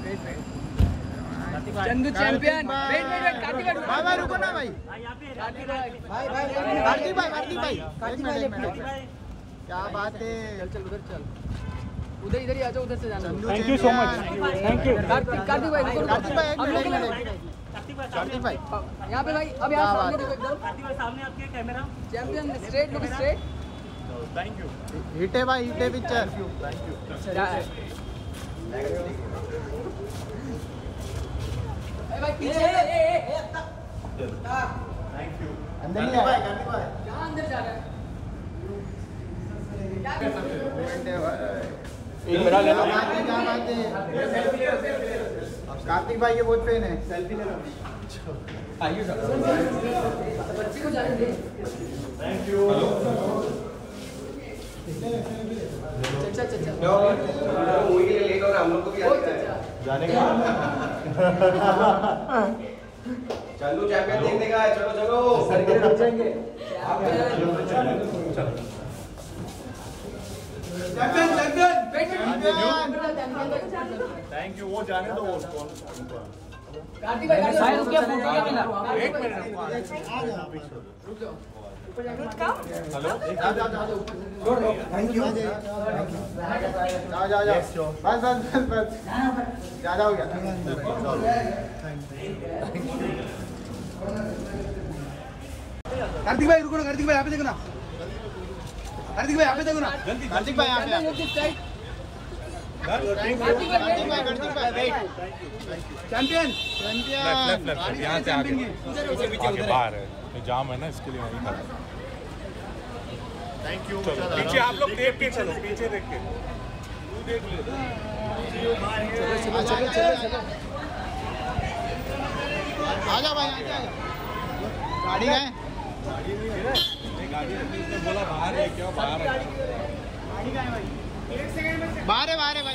Chandu champion. Wait Kartik भाई, भाई रुको ना भाई। कार्तिक भाई, भाई क्या बात है। चल उधर चल, उधर इधर ही आ जाओ, उधर से जाना। Thank you so much, thank you. Kartik भाई कार्तिक भाई यहाँ पे भाई, अब यहाँ सामने देखो एकदम। कार्तिक भाई सामने आपके camera. Champion straight, look straight. Thank you. हिटे भाई, हिटे पिक्चर। Thank you. भाई पीछे। Thank you. अंदर नहीं आया। कहाँ अंदर जा रहा है? एक मेरा ले लो। क्या बात है। कार्तिक भाई के बहुत फैन है। सेल्फी ले लो। आइए सर, बच्चे को जाने दे। Thank you. चल मूवी के लिए लेट हो रहा, हम लोग को भी जाने का। चंदू चैंपियन देखने का है, चलो चलो। सर के रुक जाएंगे। Thank you. वो जाने दो। कार्तिक भाई साइड रुक के फोटो क्या मिला? एक मिनट रुक जाओ। हेलो। Thank you. जा बस ज्यादा हो गया। कार्तिक भाई रुको ना, कार्तिक भाई यहाँ पे देखो ना, कार्तिक भाई यहाँ पे देखो ना, कार्तिक भाई यहाँ पे। चैंपियन यहाँ से आगे बाहर है, जाम है ना, इसके लिए वहीं खड़ा। Thank you. पीछे आप लोग देख के चलो, पीछे देख के तू देख ले। चलो आजा भाई, आजा। गाड़ी है, गाड़ी बोला बाहर है, क्या बाहर है? बाहर है भाई।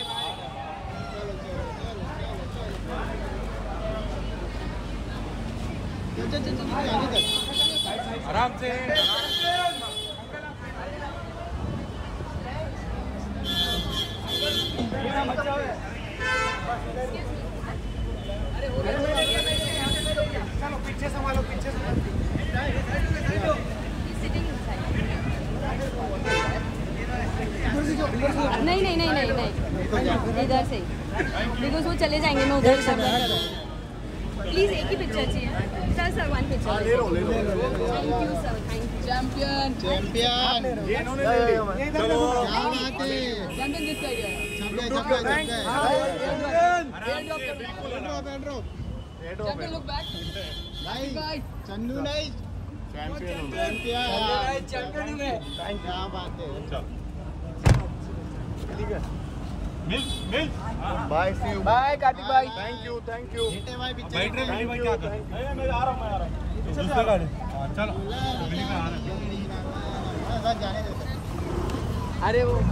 आराम से। पीछे संभालो, पीछे नहीं इधर से, बिकॉज वो चले जाएंगे, मैं उधर से। प्लीज एक ही पिक्चर चाहिए सर, वन पिक्चर। ले लो। Thank you sir, thank you. Champion ये इन्होंने ले ली। चलो। क्या बात है। चैंपियन किस साइड है? Champion look back. भाई चंदू नहीं, चैंपियन चैंपियन में क्या बात है। मिल। Bye see you. Bye Kartik भाई। Thank you. हिटे भाई पिक्चर। बैठ रहे मिली भाई, क्या कर? मैं आ रहा हूँ। दूसरे गाड़ी। चलो मिली में आ रहा हूँ। बस जाने दो। अरे वो